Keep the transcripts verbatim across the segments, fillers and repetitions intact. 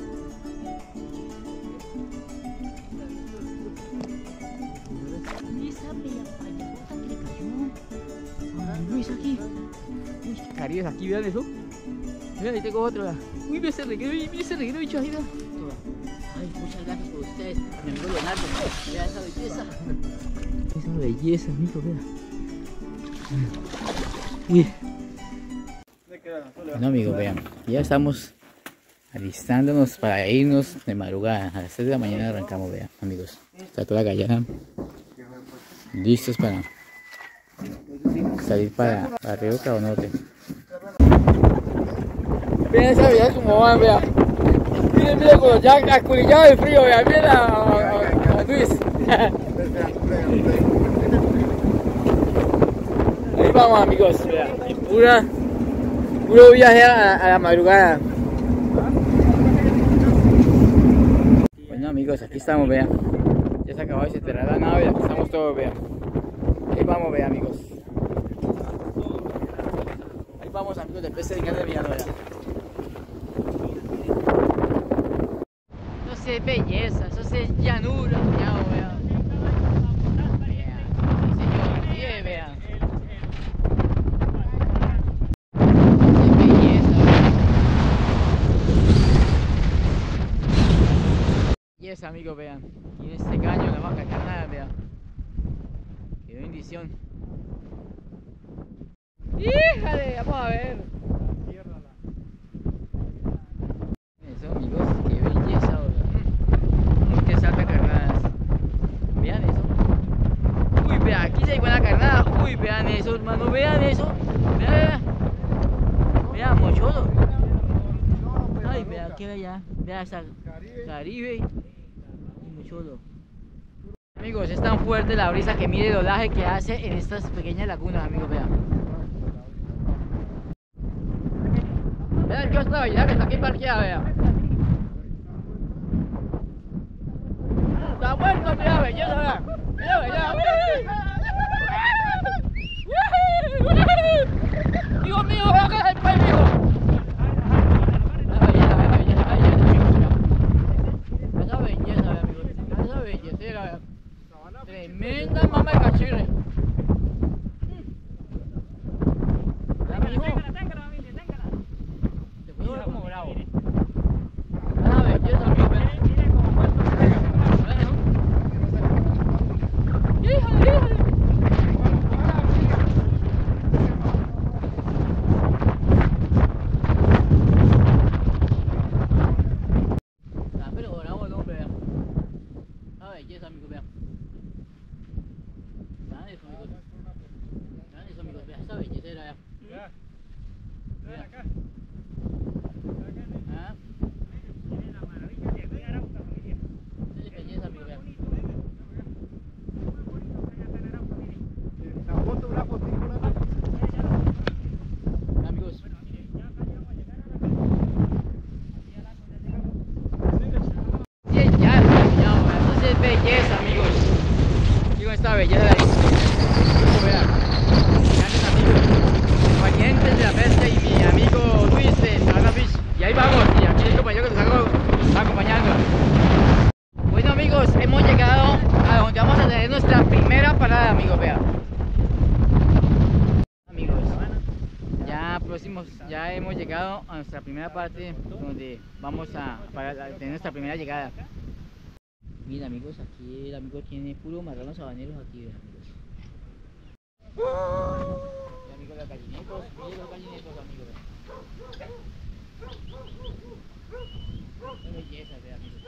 Esa bella payasota que le cayó. Ah, Luis aquí. Uy, qué caribes aquí, vean eso. Mira, ahí tengo otro. Uy, mira ese reguero, mira ese reguero, bicho, ahí, ay, muchas gracias por ustedes, a mi amigo Leonardo. Vea esa belleza. Esa belleza, amigo, vea. Uy. Bueno, amigos, vean, ya estamos alistándonos para irnos de madrugada. A las tres de la mañana arrancamos, vean, amigos. Está toda la gallada listos para salir para, para Río Cabonote. Vean esa belleza como van, vean. Miren, miren, cuando ya aculillado de frío, vean, miren a, a, a Luis. Ahí vamos, amigos, vean, en pura, puro viaje a, a la madrugada. Bueno, amigos, aquí estamos, vean. Ya se acabó de cerrar la nave y aquí estamos todos, vean. Ahí vamos, vean, amigos. Ahí vamos, amigos, del P C de Grande Villano, vean. Eso sí es belleza, eso sí es llanura, cuñado, vean. Vean, señor, sí, vean. Yes, amigos, vean. Y este caño no va a caer nada, vean. Qué bendición. ¡Híjale! Vamos a ver. Eso, amigos, qué belleza, vean. Muy que salta carnadas. Vean eso. Uy, vean, aquí se hay buena carnada. Uy, vean eso, hermano, vean eso. Vean, vean. Vean, mochudo. Ay, vean, qué bella. Vean esa Caribe. Chulo. Amigos, es tan fuerte la brisa que mide el olaje que hace en estas pequeñas lagunas, amigos, vean. Vean yo esta belleza que está aquí parqueada, vean. Está muerto, mira belleza, vean. Mira belleza. Dios mío, vean que es el país, mijo. Tremenda mama de cachirre. Dame, hijo. Te puedo ver como bravo. Ah, belleza, amigo. Híjole, híjole. Ah, pero bravo el hombre, vean. Ah, belleza, amigo, vean. Vean eso, amigos. Vean eso, amigos. Vean esa bellecera, vean. Vean acá. Ah. Tiene la maravilla de ver Arauca, familia. Esa es belleza, amigo, vean. La foto, una fotícula. Vean, amigos. Ya, ya, ya, esa es belleza, amigos. Digo, esta belleza de ahí. Vean, grandes amigos, parientes de la pesca y mi amigo Luis de Sabana Fish. Y ahí vamos, y aquí el compañero que nos está acompañando. Bueno, amigos, hemos llegado a donde vamos a tener nuestra primera parada, amigos, vean. Amigos, ya próximos, ya hemos llegado a nuestra primera parte donde vamos a, para tener nuestra primera llegada. Miren, amigos, aquí el amigo tiene puro marranos sabaneros aquí, vean, amigos. Y amigos, los gallinitos, miren los gallinitos, amigos. Qué belleza, vean, amigos.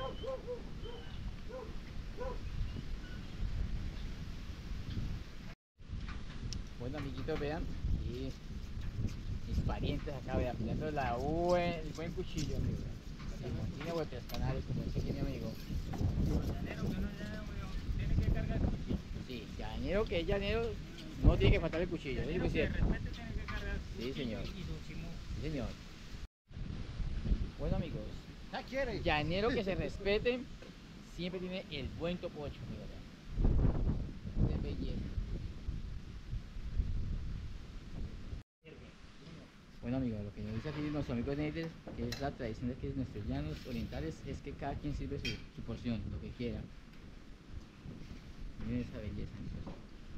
Bueno, amiguitos, vean, y mis parientes acá, vean, mirando la buen, el buen cuchillo, amigos. Tiene vuestros canales, como dice aquí mi amigo. Sí, llanero que es llanero, no tiene que faltar el cuchillo, ¿sí? Sí, señor. Sí, señor. Bueno, amigos, llanero que se respete siempre tiene el buen topocho, amigos. De belleza. Bueno, amigos, lo que yo dice aquí nuestro amigo Neider, que es la tradición de que nuestros llanos orientales es que cada quien sirve su, su porción, lo que quiera. Miren esa belleza, amigos.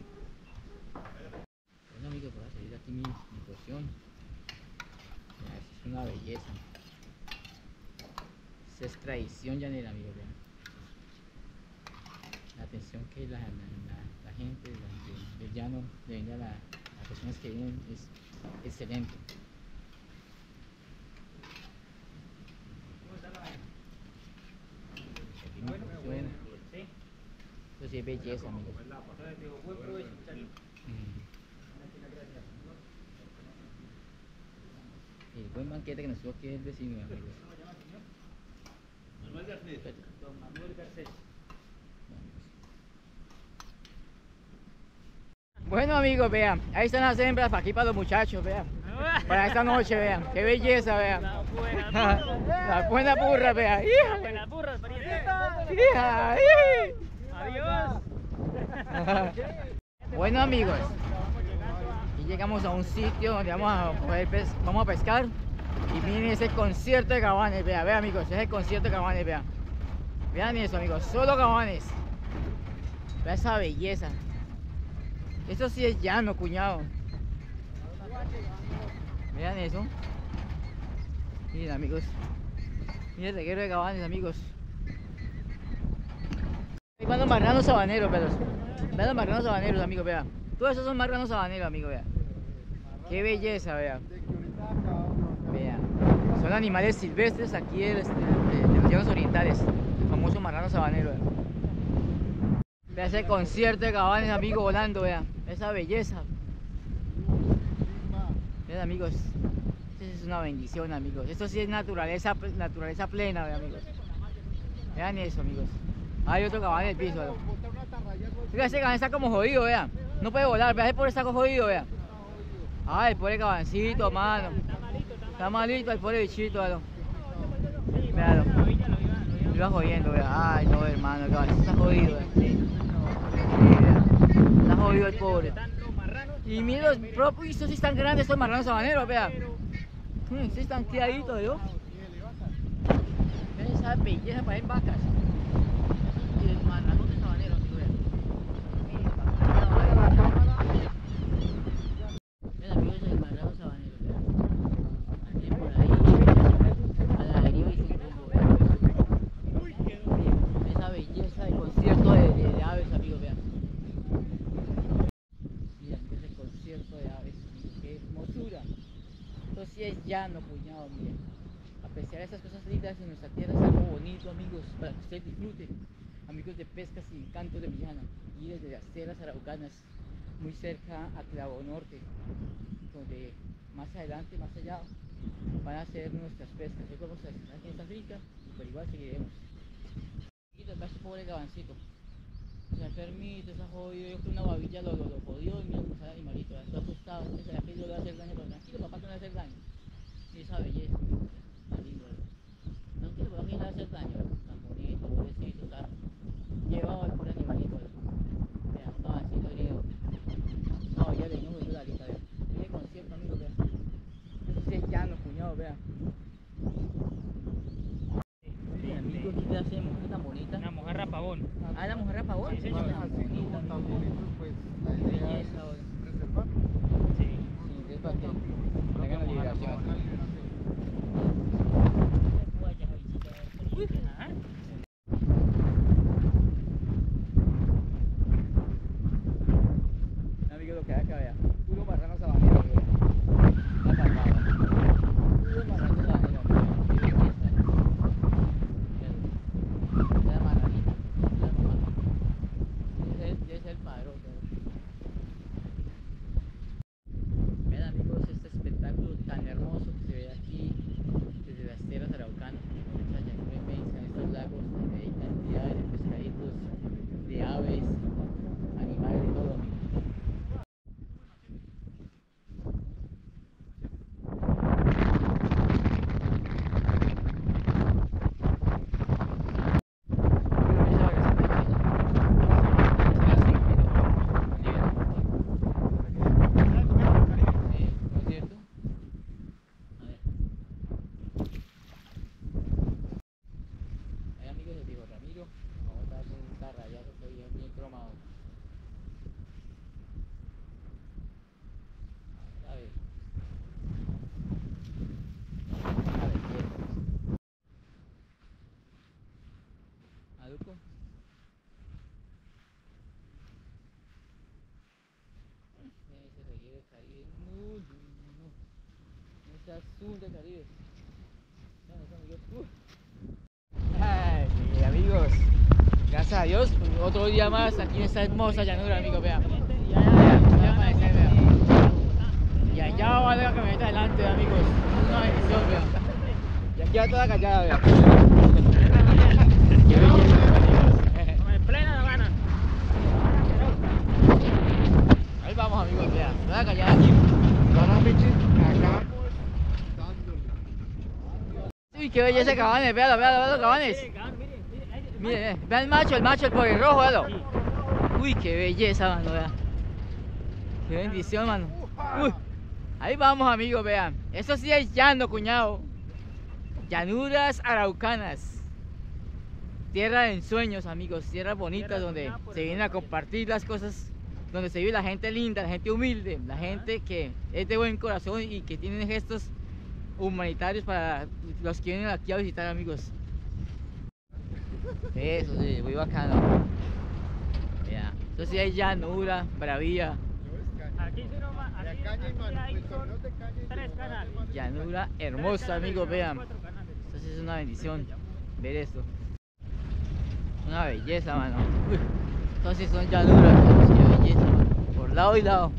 Bueno, amigos, voy a seguir aquí mi, mi porción. Mira, esto es una belleza. Esta es tradición llanera, amigos. Vean. La atención que la, la, la, la gente la, de, del llano le brinda a la, las personas que vienen es excelente. Bueno, bueno. Esto sí es belleza, amigos. Mm. El buen banquete que nos tuvo aquí el vecino, amigos. Manuel Garcés. Don Manuel Garcés. Bueno, amigos, vean, ahí están las hembras para aquí para los muchachos, vean. Para esta noche, vean, qué belleza, vean. La buena burra. La buena burra, vean. ¡Hija! Buena burra, pariente. ¡Hija! ¡Hija! Adiós. Bueno, amigos, y llegamos a un sitio donde vamos a, coger pes vamos a pescar. Y miren ese concierto de cabanes, vean, vean, amigos, ese es el concierto de cabanes, vean. Vean eso, amigos, solo cabanes. Vean esa belleza. Eso sí es llano, cuñado. Vean eso. Miren, amigos. Miren el reguero de cabanes, amigos. Vean los marranos sabaneros, pelos. Vean los marranos sabaneros, amigos, vean. Todos esos son marranos sabaneros, amigos, vean. Qué belleza, vean. Vean. Son animales silvestres aquí de, de, de, de los llanos orientales. El famoso marrano sabanero, vean. Vean ese concierto de cabanes, amigos, volando, vean. Esa belleza. Vean, amigos. Esto es una bendición, amigos. Esto sí es naturaleza, naturaleza plena, vean, amigos. Vean eso, amigos. Hay otro cabán en el piso, vean. Vean, ese cabán está como jodido, vean. No puede volar, vean, ese pobre está jodido, vean. Ay, el pobre cabancito, mano. Está malito el pobre bichito, vean. Veanlo. Lo iba jodiendo, vean. Ay, no, hermano, el cabancito está jodido, vean. Está jodido el pobre. Y miren los propios, estos sí están grandes, estos marranos sabaneros, vean. Sí están tiraditos, ¿no? Vean esa belleza para ver vacas. Y el marrano de sabanero, vean. Vean, amigos, el marrano sabanero, vean. Aquí por ahí, a la deriva y sin rumbo, vean. Esa belleza del concierto de, de, de aves, amigos, vean. Miren, ese concierto de aves, qué hermosura. Esto sí es llano, cuñado, miren. Apreciar esas cosas lindas en nuestra tierra es algo bonito, amigos, para que ustedes disfruten. Amigos de pescas y encantos de Millana, y desde las tierras araucanas, muy cerca a Clavo Norte, donde más adelante, más allá, van a ser nuestras pescas. Hoy vamos a estar aquí en esta finca, pero igual seguiremos. Y les va este pobre gabancito. Se enfermito, está jodido, yo creo que una babilla lo, lo, lo jodió y mira cómo está el animalito, está asustado, piensa que yo le va a hacer daño, pero tranquilo, papá, que no le va a hacer daño. Y esa belleza, está lindo, tranquilo, papá, que no le va a hacer daño, tan bonito, pobrecito, está llevado al pobre animalito. Mira, un cabancito herido. No, ya le no me dio la lista, vean. Mire concierto, amigo, vean. Eso sí es llano, cuñado, vean. Mira, amigo, ¿qué te hacemos? ¿Qué tan bonita? Una mojarra pavón. Ah, la mujer rapagón. Sí, señor. Ah, bonita, Tan amigo. bonitos, pues la idea es Belleza, ahora. preservar. Sí. Sí, es para que tengan la liberación. Ajá. Amigo, lo que hay acá, vea. Puro marrano sabanero, vea. La palmada. Puro marrano sabanero, vea. Qué belleza. Mira la marranita. Mira la mamá. Ese es, ese es el padrote. Vean, amigos, este espectáculo tan hermoso que se ve aquí desde las tierras araucanas. Esa llanura inmensa, ya lo estoy bien, bien cromado. A ver. A ver, quietos. Aduco. Ese reguero de Caribe. No, no, no. Ese azul de Caribe. No, no, amigos. Uh. Ay, sí, amigos. Gracias a Dios, otro día más aquí en esta hermosa llanura, amigos, vean. Ya amanece, vean. Y allá va la camioneta adelante, amigos. Es una bendición, vean. Y aquí va toda callada, vean. Qué belleza, amigos. En plena La Habana. Ahí vamos, amigos, vean. Toda callada aquí. Uy, qué belleza, cabanes, vean, vean, vean los cabanes. Miren, eh, vean el macho, el macho, el por el rojo, veanlo. Uy, qué belleza, mano, vean. Qué bendición, mano. Uy. Ahí vamos, amigos, vean. Eso sí es llano, cuñado. Llanuras araucanas. Tierra de ensueños, amigos. Tierras bonitas donde se vienen a compartir las cosas. Donde se vive la gente linda, la gente humilde. La gente que es de buen corazón y que tiene gestos humanitarios para los que vienen aquí a visitar, amigos. Eso sí, muy bacano. Mira, eso sí es llanura, bravía. Aquí sí no más. Aquí, aquí hay son tres canales. Llanura hermosa, amigos, vean. Entonces es una bendición ver esto. Una belleza, mano. Uy, entonces son llanuras, qué belleza, mano. Por lado y lado.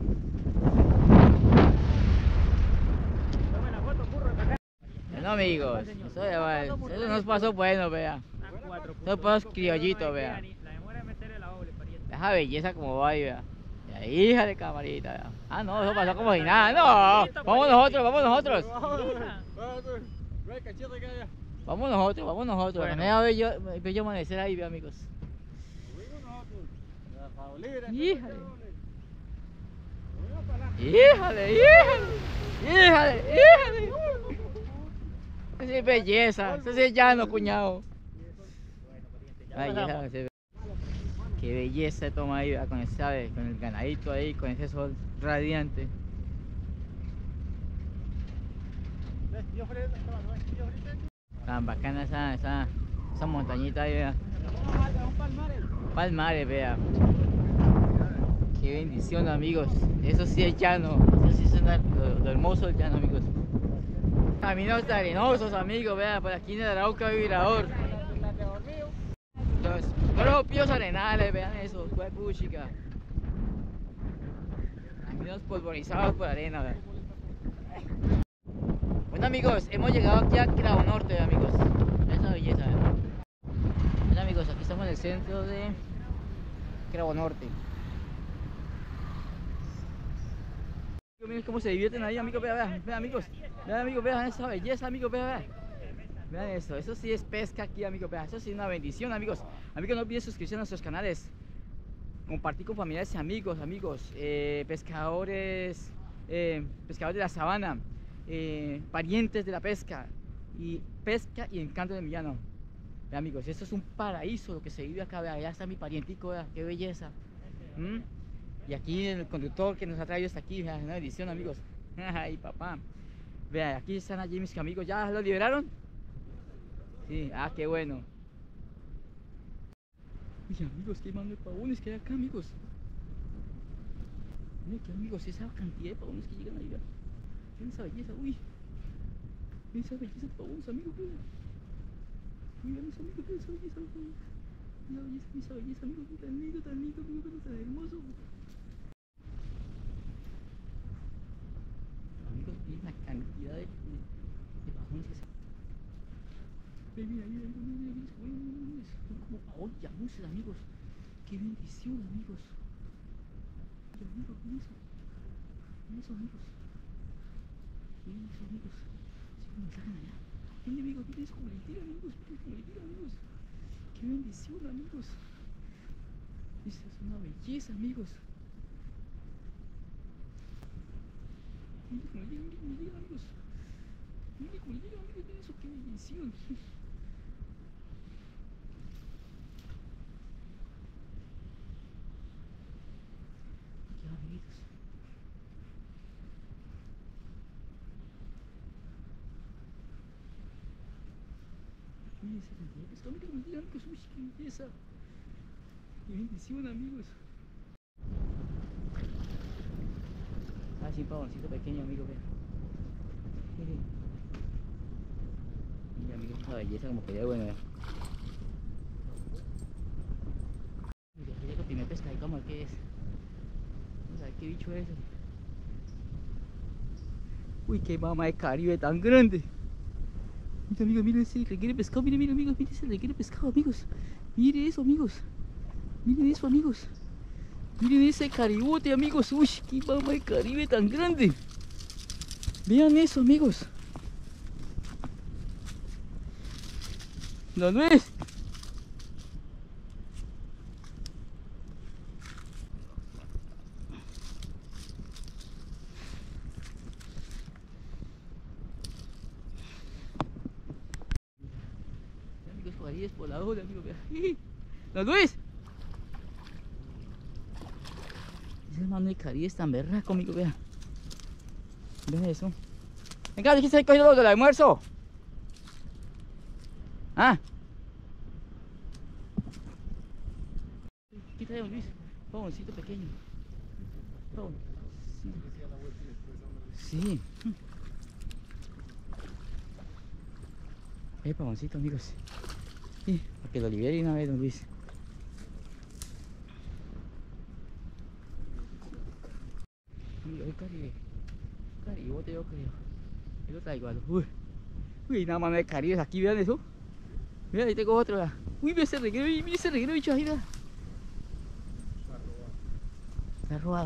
Tome la foto, curro, para acá. Bueno, amigos, eso, ya va, eso nos pasó bueno, vea. Eso pasó criollito, vea. La demora de meterle la doble, pariente. Esa belleza como va ahí, vea. Ya, hija de camarita, vea. Ah, no, eso pasó como si nada. No, vamos nosotros, vamos nosotros. Vamos nosotros, vamos nosotros. Bueno. Me da bello, bello amanecer ahí, vea, amigos. Híjale. Híjale, híjale. Híjale, híjale. Eso sí es belleza, eso sí es llano, cuñado. Ay, ya sabes, se ve. Qué belleza de toma ahí, vea, con ese, ¿sabe? Con el ganadito ahí, con ese sol radiante. Tan bacana esa, esa, esa montañita ahí, vea. Palmares, vea. Qué bendición, amigos. Eso sí es llano. Eso sí es una- lo, lo hermoso del llano, amigos. Caminos arenosos, amigos, vea, por aquí en el Arauca Vibrador. Los propios arenales, vean eso, puchica. Caminos polvorizados por arena, vean. Bueno, amigos, hemos llegado aquí a Cravo Norte, amigos. Esa belleza, vean. Bueno, amigos, aquí estamos en el centro de Cravo Norte. Miren cómo se divierten ahí, amigos, vean, vean, vean, amigos. Vean, amigos, vean esa belleza, amigos, vean, vean. Vean eso, eso sí es pesca aquí, amigos, vean, eso sí es una bendición, amigos. Amigos, no olviden suscribirse a nuestros canales. Compartir con familiares y amigos, amigos, eh, pescadores, eh, pescadores de la sabana, eh, parientes de la pesca, y pesca y encanto de Millano. Vean, amigos, esto es un paraíso lo que se vive acá, vean, allá está mi parientico, vean, qué belleza. ¿Mm? Y aquí el conductor que nos ha traído hasta aquí, vean, una bendición, amigos. Ay, papá. Vean, aquí están allí mis amigos, ¿ya los liberaron? Sí, ah, qué bueno. Uy, amigos, qué mano de pavones que hay acá, amigos. Miren que, amigos, esa cantidad de pavones que llegan ahí, vean. Miren esa belleza, uy. Miren esa belleza de pavones, amigos, miren. Miren esa, amigos, miren esa belleza, amigos. Mira esa belleza, esa belleza, amigos, tan lindo, tan lindo, amigos, tan hermoso. Amigos, miren la cantidad de, de, de pavones que se... Mira, mira, mira, mira, mira, mira, mira, mira, son como pavones llamuses, amigos. Qué bendición, amigos. Mira, amigos, mira eso. Mira eso, amigos. Mira eso, amigos. Sí, como salen allá. Miren, amigos, miren eso como le tiran, amigos. Miren como le tiran, amigos. Qué bendición, amigos. Esta es una belleza, amigos. Miren como le tiran, miren como le tiran, amigos. Miren como le tiran, amigos. Miren eso, qué bendición. Miren esa cantidad de pescado, miren, miren amigos, uy, qué belleza. Qué bendición amigos. Ah, sí, un pavoncito pequeño amigo, vean. Miren. Mira amigos, esa belleza como que ya bueno, vean. Mira, mira el primer pescadito, amor, ¿qué es? Vamos a ver qué bicho es ese. Uy, qué mamá de Caribe tan grande. Mira amigos, miren ese reguero de pescado, miren, miren amigos, miren ese reguero de pescado amigos. Miren eso amigos. Miren eso amigos. Miren ese caribote amigos. Uy, qué mamá de Caribe tan grande. Vean eso amigos. ¿No ves? Amigos, por ahí es por la ola, amigo, vean. ¿No ves? Ese hermano de Caribe es tan berraco, amigo, vean. Vean eso. Venga, dijiste que cogido lo del almuerzo. Ah. Quita de Luis. Pavoncito pequeño. Pavón. Sí. Sí. Eh, pavoncito, amigos. Sí, para que lo libere una vez, don Luis. Amigo, el Caribe. Caribote, yo creo. Yo lo traigo a los. Uy. Uy, nada más de Caribe aquí, vean eso. Mira, ahí tengo otro. Ya. Uy, mira ese reguero, mira ese reguero, bicho ahí, mira. Está robado.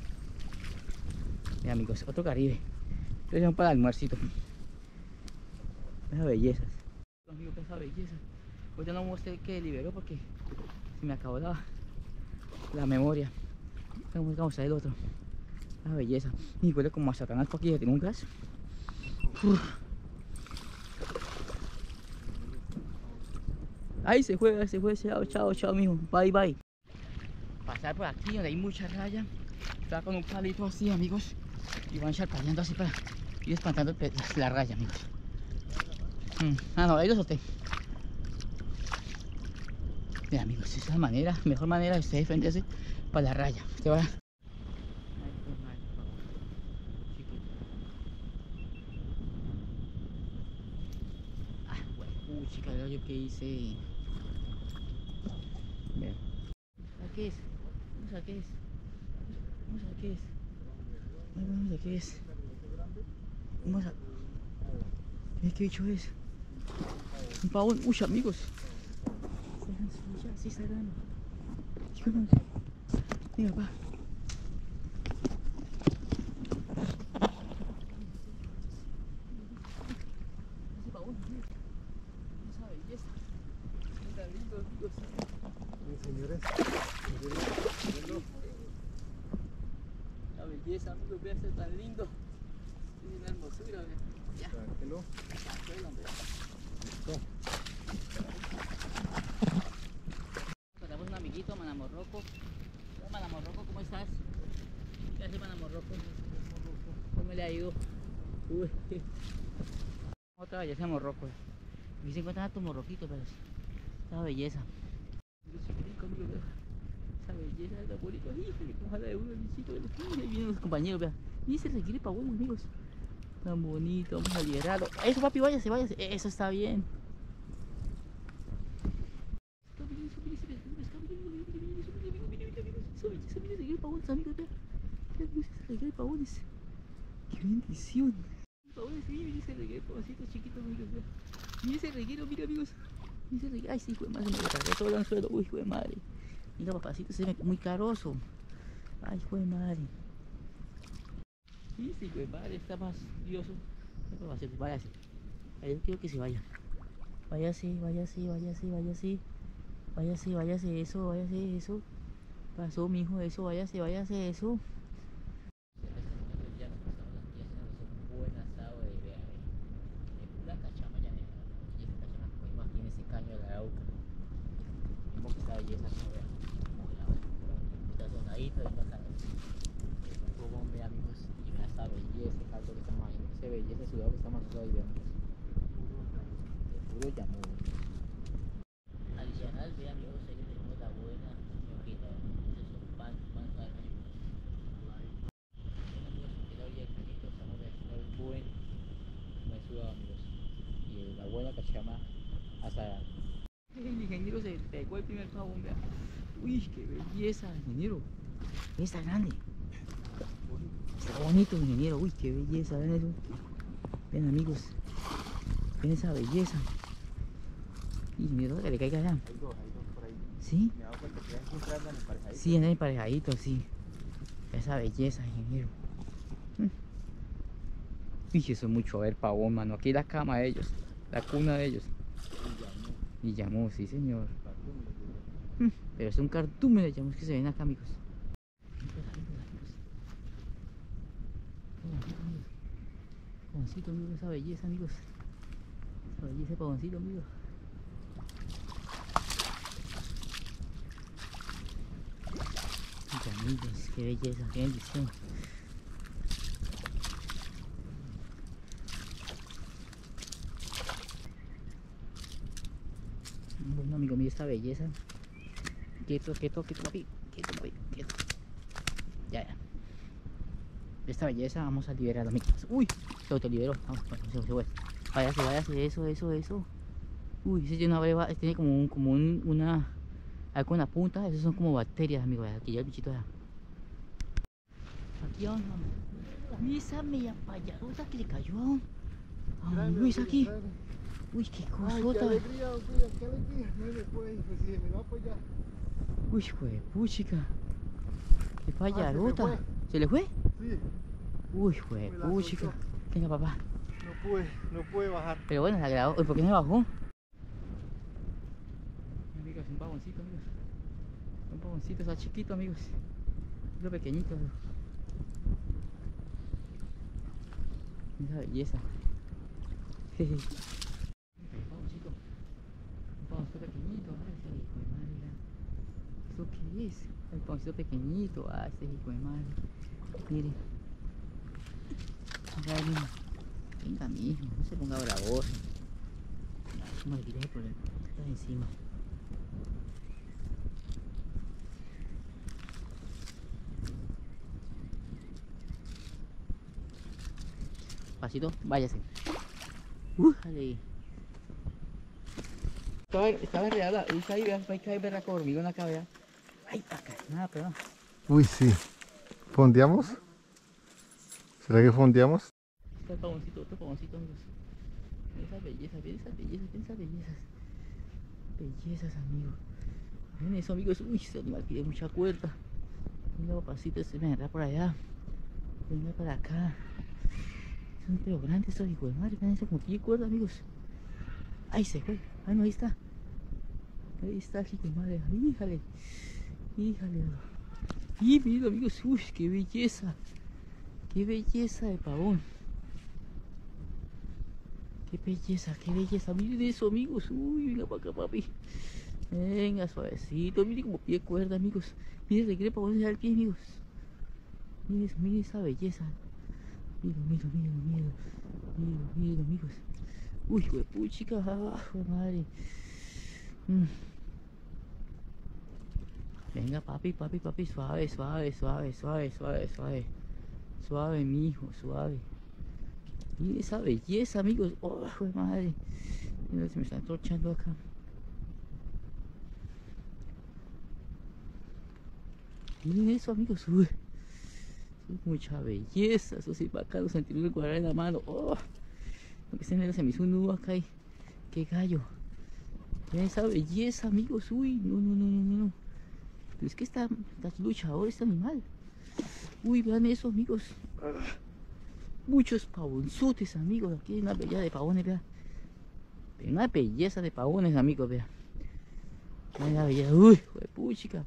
Mira amigos, otro Caribe. Estos son para el almuercito. Esas bellezas. Amigos, esa belleza. Hoy ya no mostré que liberó porque se me acabó la, la memoria. Vamos a mostrar el otro. Esa belleza. Y huele como a Satanás porque aquí, tiene un gas. Uf. Ahí se juega, se juega, chao, chao, chao, mijo. Bye, bye. Pasar por aquí donde hay mucha raya. Está con un palito así, amigos. Y van charpaleando así para ir espantando el, la raya, amigos. Mm. Ah, no, ahí lo solté. Mira, amigos, esa es la manera, mejor manera de usted defenderse para la raya. Usted va. Ah, bueno, chica, yo que hice. Mira. ¿A qué es? Vamos a qué es. Vamos a qué es. Vamos a qué es. Vamos a. Mira qué bicho es. Un pavón. Uy, amigos. Ya, sí está grande. Mira, pa. Ese pavón, mira. Esa belleza. Mira, lindo, amigos. Señores, La belleza, amigos, vean ese tan lindo. Es una hermosura, vean. Ya. sáquelo. Sáquelo, hombre. Listo. Tenemos un amiguito, Manamorroco. Hola, Manamorroco, ¿cómo estás? ¿Qué hace Manamorroco? ¿Cómo le ha ido? Uy. Otra belleza de morroco. Aquí se encuentran estos morroquitos, pero esta belleza. Esa belleza de la bonita. Ojalá de uno, bichito. Ahí vienen los compañeros, vean. Y se requiere para buenos amigos. Tan bonito, vamos a liberarlo. Eso, papi, váyase, váyase. Eso está bien. Qué bendición. Pavones, mira ese reguero, pavoncito chiquito, amigos. Mira ese reguero, mira, amigos. Mira ese reguero. Ay, sí, hijo de madre, me lo cargó todo el anzuelo. Uy, hijo de madre. Mira, papacito, se ve muy caroso. Ay, hijo de madre. Sí, sí, hijo de madre, está más dioso. Papacito, váyase. Ahí yo quiero que se vaya. Váyase, váyase, váyase, váyase. Váyase, váyase, eso, váyase, eso. Pasó, mi hijo, eso, váyase, váyase, eso. Belleza, ciudad que estamos ahí, veamos. Puro llamado. ingeniero se pegó el primer pavón, vea. Uy, qué belleza, ingeniero. Está grande. Está bonito, ingeniero. Uy, qué belleza, ven eso. Ven, amigos. Ven esa belleza. Ingeniero, que le caiga allá. Hay dos, hay dos por ahí. ¿Sí? Me he dado cuenta que ya siempre andan emparejaditos. Sí, andan emparejaditos, sí. Esa belleza, ingeniero. Mm. Uy, eso es mucho ver pavón, mano. Aquí la cama de ellos, la cuna de ellos. Y llamó, sí, señor. Mm. Pero es un cardumen de llamos que se ven acá, amigos. Pavoncito, amigos, esa belleza, amigos. Esa belleza de pavoncito, amigos. Ay, amigos, qué belleza, qué bendición. Bueno, amigo mío, esta belleza. Quieto, quieto, quieto, papi. Quieto, papi, quieto. Ya, ya. Esta belleza vamos a liberarla, amigos. Uy, se autoliberó. Vamos, se, se fue. Váyase, váyase, eso, eso, eso. Uy, ese tiene una breva, tiene como un, como un, una, algo en la punta. Esos son como bacterias, amigos. Aquí ya el bichito ya. Aquí vamos. Mira esa media payarota que le cayó a un Luis aquí. Uy, qué Ay, qué cosota. alegría, mira, qué alegría. No me fue, pues sí, me va a apoyar. Uy, jue puchica. Qué Ah, payarota. se me fue. ¿Se le fue? Sí, Uy, jue Me la puchica. soltó. Venga, papá. no pude, no pude bajar. Pero bueno, la grabó. Uy, ¿por qué no se bajó? Amigos, un pavoncito, amigos. Un pavoncito, está chiquito, amigos. Lo pequeñito. Esa belleza. Jeje. Un pavoncito. Un pavoncito pequeñito. Ah, ese hijo de madre. ya. ¿Esto qué es? El pavoncito pequeñito. Ah, ese hijo de madre. Mire. Venga, mijo. Venga, mijo. No se ponga bravoso. No me tiré por el. Está encima. Pasito, váyase. Újale. Estaba, estaba enredada. Está ahí, vea. Hay que hay verla con hormigón acá, vea. Ay, acá. Nada, pero. Uy, sí. ¿Fondeamos? ¿Será que fondeamos? Está el pavoncito, otro pavoncito, amigos. Miren esas bellezas, miren esas bellezas, miren esas bellezas. Bellezas, amigos. Miren eso, amigos. Uy, ese animal tiene mucha cuerda. Venga, papacito, se me agarra por allá. Venga para acá. Son pero grandes estos hijos de madre. Miren eso como tiene cuerda, amigos. Ahí se fue. Ah, no, ahí está. Ahí está el hijo de madre. Híjale. Híjale. Y miren, amigos. Uy, qué belleza. Qué belleza de pavón. Qué belleza, qué belleza. Miren eso, amigos. Uy, venga para acá, papi. Venga, suavecito. Miren como pie cuerda, amigos. Miren, le quiere pavón al pie, amigos. Miren, miren esa belleza. Miren, miren, miren, miren. Miren, miren, amigos. Uy, huepuchica. Ah, madre. Mm. Venga, papi, papi, papi. Suave, suave, suave, suave, suave, suave. Suave, mi hijo, suave. Miren esa belleza, amigos. Oh, joder, madre. Mira, se me están torchando acá. Miren eso, amigos. Uy. Es mucha belleza. Eso sí, bacano sentir el cuadrar en la mano. Oh. Lo que se me, se me hizo un nudo acá. Y... qué gallo. Miren esa belleza, amigos. Uy, no, no, no, no, no. Pero es que está, está luchador este animal. Uy, vean eso, amigos. Muchos pavonzotes, amigos. Aquí hay una belleza de pavones, vean. Una belleza de pavones, amigos, vean. Una belleza. Uy, puchica.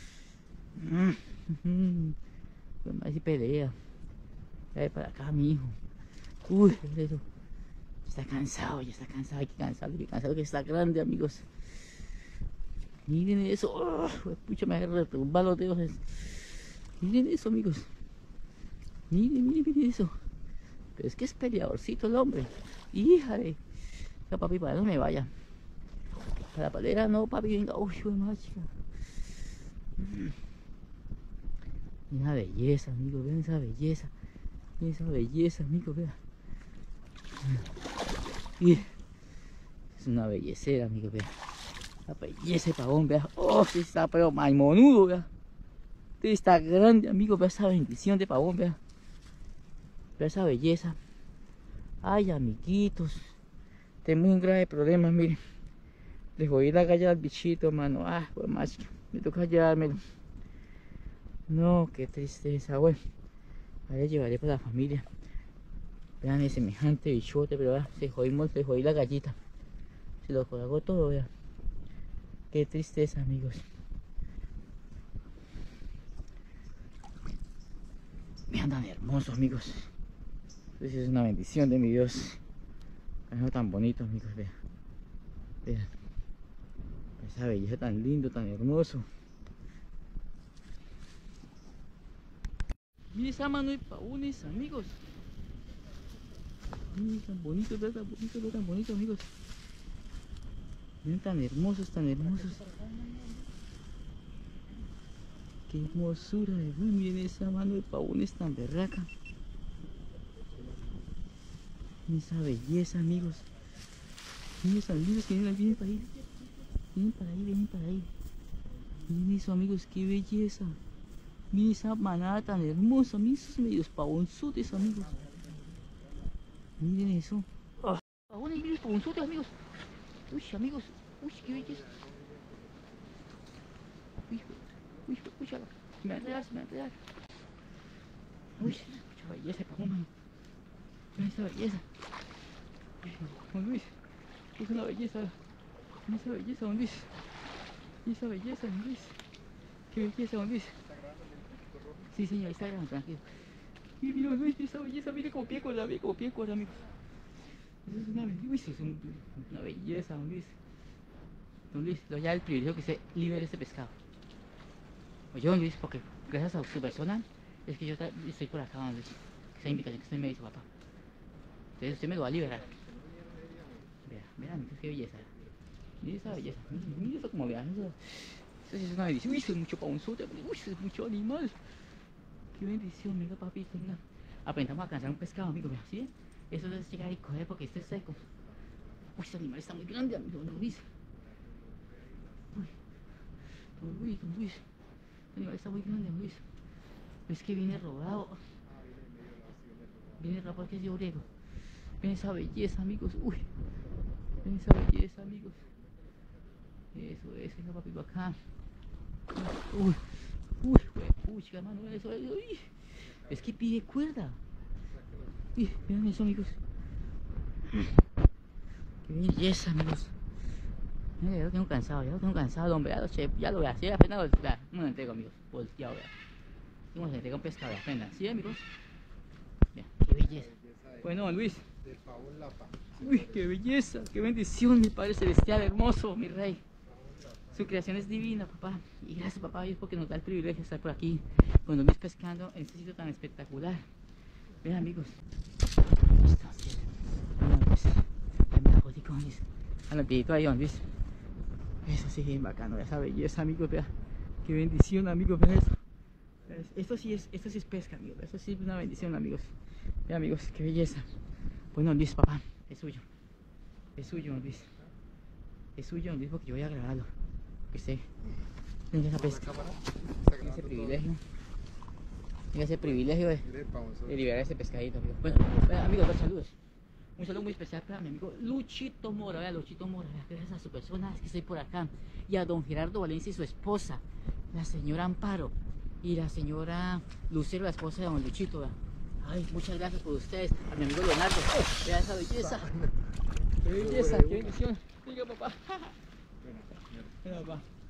Pues más si pelea. Trae para acá, mi hijo. Uy, eso. Está cansado, ya está cansado. Hay que cansarlo, hay que cansarlo, que está grande, amigos. Miren eso. Oh, pucha, me agarra retumbar los dedos. Miren eso, amigos. Miren, miren, miren eso. Pero es que es peleadorcito el hombre. Híjale. Venga, papi, para no me vaya. Para la palera no, papi, venga. Uy, uy, más chica. Miren esa belleza, amigos. Vean esa belleza. Miren esa belleza, amigos. Vean. Y es una bellecera, amigos. Vean. La belleza de pavón, vea. Oh, sí está pero maimonudo, vea. Este está grande, amigo, vea esa bendición de pavón, vea. Vea esa belleza. Ay, amiguitos. Tenemos un grave problema, miren. Le jodí la galla al bichito, mano. Ah, pues más, me toca llevármelo. No, qué tristeza, bueno. Ahora llevaré para la familia. Vean ese semejante bichote, pero vea, se jodimos, se jodí la gallita. Se lo colgó todo, vea. Qué tristeza, amigos. Vean tan hermoso, amigos. Entonces es una bendición de mi Dios. Algo tan bonito, amigos, vean. Vean. Esa belleza tan lindo, tan hermoso. Miren esa mano de pavones, amigos. Miren tan bonito, tan bonito, tan bonito, amigos. Miren tan hermosos, tan hermosos. Qué hermosura de Dios. Miren esa mano de pavones tan berraca. Miren esa belleza, amigos. Miren esos lindos que vienen, vienen para ahí. Vienen para ahí, vienen para ahí. Miren eso, amigos, qué belleza. Miren esa manada tan hermosa. Miren esos medios pavonzotes, amigos. Miren eso. Oh, pavones, miren pavonzotes, amigos. Uy, amigos. Uy, qué belleza. Uy, uy, uy, se me va a enredar, se me va a enredar. Uy, mucha belleza, pavón, mano. Miren esa belleza. Don Luis, es una belleza. Miren esa belleza, don Luis. Miren esa belleza, don Luis. Qué belleza, don Luis. Sí, señor, está grande, tranquilo. Mira, mira, don Luis, esa belleza, mire como pie con la, mire como pie con la, amigos. Eso es una belleza, es un, una belleza, don Luis. Don Luis, lo ya el privilegio que se libere ese pescado. Oye, don Luis, porque gracias a su persona es que yo estoy por acá, don Luis. Que esa invitación que usted me hizo, papá. Entonces usted me lo va a liberar. Vea, vea, amigos, qué belleza. Mira esa belleza. Mira eso como vean. Eso, eso sí es una bendición. Uy, eso es mucho pavonzote. Uy, eso es mucho animal. Qué bendición, mira, papito. Mira. Aprendamos a alcanzar un pescado, amigo. Vea, ¿sí? Eso es llegar y coger porque este es seco. Uy, ese animal está muy grande, amigo. Don Luis. Uy, don Luis, don Luis. El animal está muy grande, don Luis. Es que viene robado. Viene robado porque es yo griego. Ven esa belleza, amigos. Uy. Ven esa belleza, amigos. Eso es, venga, papito, acá. Uy. Uy, uy, chica, mano, eso. Uy. Es que pide cuerda. Uy, vean eso, amigos. Qué belleza, amigos. Mira, ya lo tengo cansado, ya lo tengo cansado, hombre. Ya lo, che, ya lo voy a hacer, apenas lo vea. No me entrego, amigos. Volteado, vea. ¿Cómo se entrega un pescado? Apenas. ¿Sí, amigos? Mira, qué belleza. Bueno, Luis. Uy, qué belleza, qué bendición, mi Padre Celestial, hermoso, mi Rey. Su creación es divina, papá. Y gracias, papá, Dios, porque nos da el privilegio de estar por aquí, con Don Luis pescando en este sitio tan espectacular. Vean, amigos. Listo, sí. Bueno, pues, ya me la jodí con Luis. A los pieditos ahí, Don Luis. Eso sí, bien bacano, esa belleza, amigos, vea. Qué bendición, amigos, vean eso. Esto sí es, esto sí es pesca, amigos. Esto sí es una bendición, amigos. Vean, amigos, qué belleza. Bueno, Luis, papá, es suyo. Es suyo, Luis. Es suyo, Luis, porque yo voy a grabarlo. Que usted tenga esa pesca. Tenga ese privilegio. Tenga ese privilegio de, de liberar ese pescadito, amigos. Bueno, amigos, dos saludos. Un saludo muy especial para mi amigo Luchito Mora. Vea, Luchito Mora, gracias a su persona es que estoy por acá. Y a don Gerardo Valencia y su esposa, la señora Amparo. Y la señora Lucero, la esposa de don Luchito, vea. Ay, muchas gracias por ustedes. A mi amigo Leonardo. Vea esa belleza. Qué belleza, qué bendición. Diga, papá. Mira, papá.